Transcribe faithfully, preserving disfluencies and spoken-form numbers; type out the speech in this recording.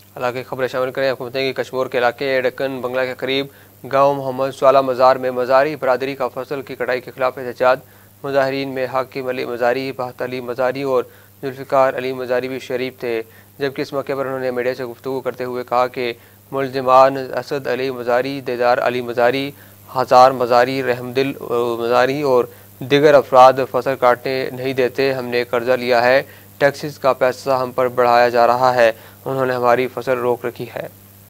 हालांकि खबरें शामिल करें, आपको बताएं कि कश्मीर के इलाके डक्कन बंगला के करीब गांव मोहम्मद स्वाला मज़ार में मज़ारी बरदरी का फसल की कटाई के खिलाफ एहतजाज। मुजाहरीन में हाकिम अली मज़ारी, बहत अली मज़ारी और जुल्फ़िकार अली मज़ारी भी शरीफ थे, जबकि इस मौके पर उन्होंने मीडिया से गुफ्तगू करते हुए कहा कि मुलजिमान असद अली मज़ारी, देदार अली मज़ारी, हज़ार मज़ारी, रहमदिल मज़ारी और दिगर अफराद फसल काटने नहीं देते। हमने कर्जा लिया है, टैक्सेस का पैसा हम पर बढ़ाया जा रहा है, उन्होंने हमारी फसल रोक रखी है।